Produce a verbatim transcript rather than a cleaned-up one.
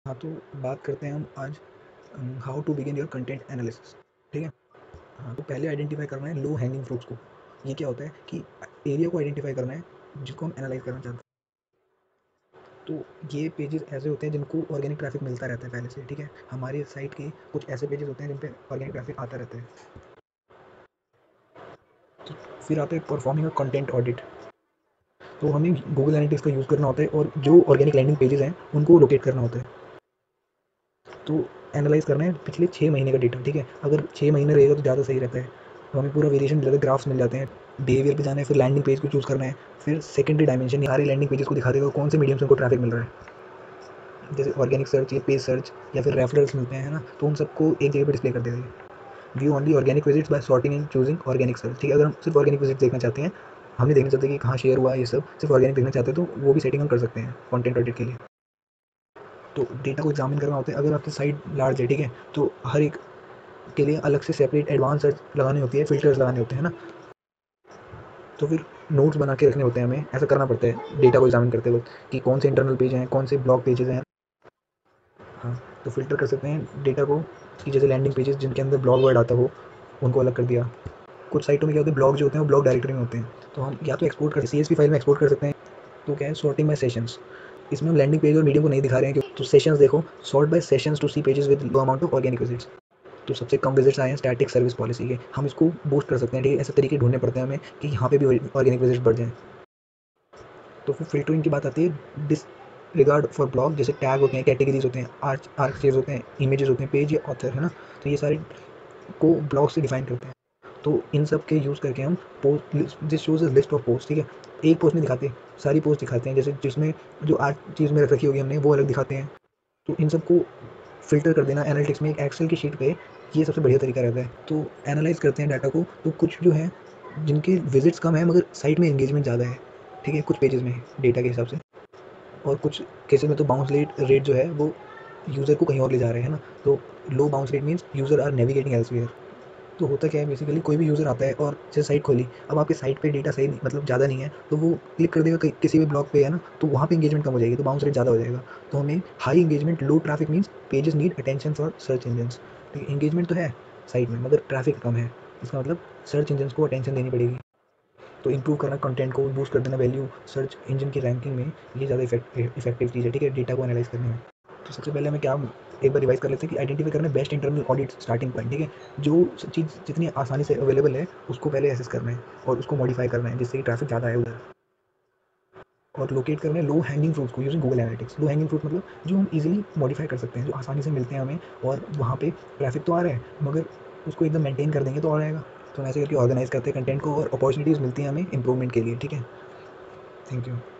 हाँ, तो बात करते हैं हम आज how to begin your content analysis. ठीक है। हाँ, तो पहले आइडेंटिफाई करना है लो हैंगिंग फ्रूट्स को। ये क्या होता है कि एरिया को आइडेंटिफाई करना है जिसको हम एनालाइज करना चाहते हैं। तो ये पेजेस ऐसे होते हैं जिनको ऑर्गेनिक ट्रैफिक मिलता रहता है पहले से। ठीक है। हमारी साइट के कुछ ऐसे पेजेस होते हैं जिन पे ऑर्गेनिक ट्रैफिक आता रहता है। तो फिर आता है परफॉर्मिंग अ कंटेंट ऑडिट। तो हमें गूगल एनालिटिक्स का यूज़ करना होता है और जो ऑर्गेनिक लैंडिंग पेजेस हैं उनको लोकेट करना होता है। तो एनालाइज़ करना है पिछले छः महीने का डेटा। ठीक है। अगर छः महीने रहेगा तो ज़्यादा सही रहता है। तो हमें पूरा वेरिएशन मिल जाता है, ग्राफ्स मिल जाते हैं। बिहेवियर पे जाना है, फिर लैंडिंग पेज को चूज़ करना है। फिर सेकेंडरी डायमेंशन सारे लैंडिंग पेजेस को दिखा देगा कौन से मीडियम से उनको ट्रैफिक मिल रहा है। जैसे ऑर्गेनिक सर्च या पेज सर्च या फिर रेफरल्स मिलते हैं, है ना, तो उन सबको एक जगह पर डिस्प्ले कर देगा। View only organic visits by sorting and choosing organic search. ठीक है। अगर हम सिर्फ ऑर्गेनिक विजिट देखना चाहते हैं, हम नहीं देखना चाहते कि कहाँ शेयर हुआ, ये सब सिर्फ ऑर्गेनिक देखना चाहते हैं, तो वो भी सेटिंग हम कर सकते हैं कंटेंट ऑडिट के लिए। तो डेटा को एग्जामिन करना होता है। अगर आपकी साइट लार्ज है, ठीक है, तो हर एक के लिए अलग से सेपरेट एडवांस सर्च लगानी होती है, फिल्टर्स लगाने होते हैं ना। तो फिर नोट्स बना के रखने होते हैं, हमें ऐसा करना पड़ता है डेटा को एग्जामिन करते वक्त कि कौन से इंटरनल पेज हैं, कौन से ब्लॉग पेजेस हैं। हाँ, तो फिल्टर कर सकते हैं डेटा को कि जैसे लैंडिंग पेजेस जिनके अंदर ब्लॉग वर्ड आता हो उनको अलग कर दिया। कुछ साइटों में क्या होता है, ब्लॉग जो होते हैं वो ब्लॉग डायरेक्टरी में होते हैं, तो हम या तो एक्सपोर्ट कर सी एस पी फाइल में एक्सपोर्ट कर सकते हैं। तो क्या है, सॉर्टिंग बाय सेशंस। इसमें हम लैंडिंग पेज और मीडियम को नहीं दिखा रहे हैं क्योंकि तो सेशंस देखो, sort by sessions to see pages with low amount of organic visits. तो सबसे कम विजिट्स आए हैं स्टैटिक सर्विस पॉलिसी के, हम इसको बूस्ट कर सकते हैं। ठीक है। ऐसे तरीके ढूंढने पड़ते हैं हमें कि यहाँ पे भी ऑर्गेनिक विजिट्स बढ़ जाएँ। तो फिर फिल्टरिंग की बात आती है डिस रिगार्ड फॉर ब्लॉग। जैसे टैग होते हैं, कैटेगरीज होते हैं, आर्च आर्कचेज होते हैं, इमेजेस होते हैं, पेज या ऑथर, है ना। तो ये सारे को ब्लॉग से डिफाइन करते हैं। तो इन सब के यूज़ करके हम post, this shows a list of post. ठीक है। एक पोस्ट में दिखाते हैं, सारी पोस्ट दिखाते हैं, जैसे जिसमें जो आर्ट चीज़ में रख रखी होगी हमने वो अलग दिखाते हैं। तो इन सबको फ़िल्टर कर देना एनालिटिक्स में एक एक्सेल की शीट पे, ये सबसे बढ़िया तरीका रहता है। तो एनालाइज़ करते हैं डाटा को, तो कुछ जो है जिनके विजिट्स कम है मगर साइट में एंगेजमेंट ज़्यादा है, ठीक है, कुछ पेजेस में डेटा के हिसाब से। और कुछ केसेस में तो बाउंस रेट रेट जो है वो यूज़र को कहीं और ले जा रहे हैं ना। तो low bounce rate means user are navigating elsewhere. तो होता क्या है, बेसिकली कोई भी यूज़र आता है और जैसे साइट खोली, अब आपकी साइट पे डेटा सही नहीं, मतलब ज़्यादा नहीं है, तो वो क्लिक कर देगा कहीं किसी भी ब्लॉग पे, है ना, तो वहाँ पे एंगेजमेंट कम हो जाएगी, तो बाउंस रेट ज़्यादा हो जाएगा। तो हमें high engagement low traffic means pages need attention for search engines. ठीक है। एंगेजमेंट तो है साइट में मगर ट्रैफिक कम है, इसका मतलब सर्च इंजन्स को अटेंशन देनी पड़ेगी। तो इंप्रूव करना कंटेंट को, बूस्ट कर देना वैल्यू सर्च इंजन की रैंकिंग में, ये ज़्यादा इफेक्टिव चीज़ है। ठीक है। डेटा को एनालाइज करने में तो सबसे पहले हमें क्या, एक बार रिवाइज कर लेते हैं कि आइडेंटिफाई करना है best internal audit starting point. ठीक है। जो चीज़ जितनी आसानी से अवेलेबल है उसको पहले एसेस करना है और उसको मॉडिफाई करना है जिससे कि ट्रैफिक ज़्यादा है उधर। और लोकेट करना है लो हैंगिंग फ्रूट्स को using Google Analytics. Low hanging fruit मतलब जो हम इजीली मॉडिफाई कर सकते हैं, जो आसानी से मिलते हैं हमें, और वहाँ पे ट्रैफिक तो आ रहा है मगर उसको एकदम मेंटेन कर देंगे तो आ जाएगा। तो हम ऐसे करके ऑर्गेनाइज करते हैं कंटेंट को और अपॉर्चुनिटीज़ मिलती हैं हमें इंप्रूवमेंट के लिए। ठीक है। Thank you.